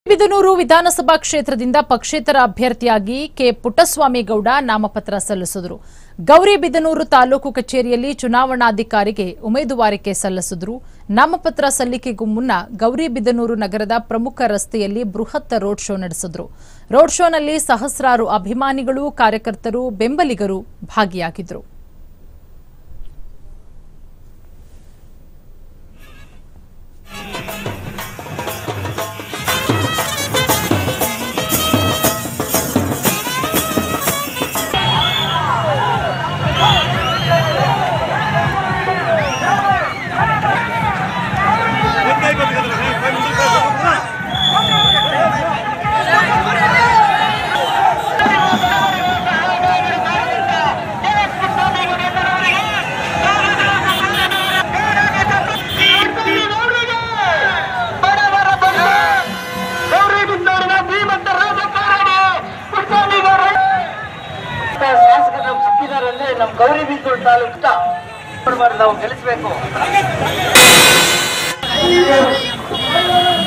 ಬಿದನೂರು ವಿಧಾನಸಭಾ ಕ್ಷೇತ್ರದಿಂದ ಪಕ್ಷೇತರ ಅಭ್ಯರ್ಥಿಯಾಗಿ ಕೆ ಪುಟ್ಟಸ್ವಾಮಿಗೌಡ ನಾಮಪತ್ರ ಸಲ್ಲಿಸಿದರು. ಗೌರಿಬಿದನೂರು ತಾಲೂಕು ಕಚೇರಿಯಲ್ಲಿ ಚುನಾವಣಾಧಿಕಾರಿಗೆ ಉಮೇದುವಾರಿಕೆ ಸಲ್ಲಿಸಿದರು. ನಾಮಪತ್ರ ಸಲ್ಲಿಕೆಗೂ ಮುನ್ನ ಗೌರಿಬಿದನೂರು ನಗರದ ಪ್ರಮುಖ ರಸ್ತೆಯಲ್ಲಿ ಬೃಹತ್ ರೋಡ್ ಶೋ ನಡೆಸಿದರು. ರೋಡ್ ಶೋನಲ್ಲಿ ಸಹಸ್ರಾರು ಅಭಿಮಾನಿಗಳು, ಕಾರ್ಯಕರ್ತರು, ಬೆಂಬಲಿಗರು ಭಾಗಿಯಾಗಿದ್ದರು. ನಮ್ಮ ಗೌರಿಬಿದನೂರು ತಾಲೂಕು ನಾವು ಗೆಲ್ಲಿಸಬೇಕು.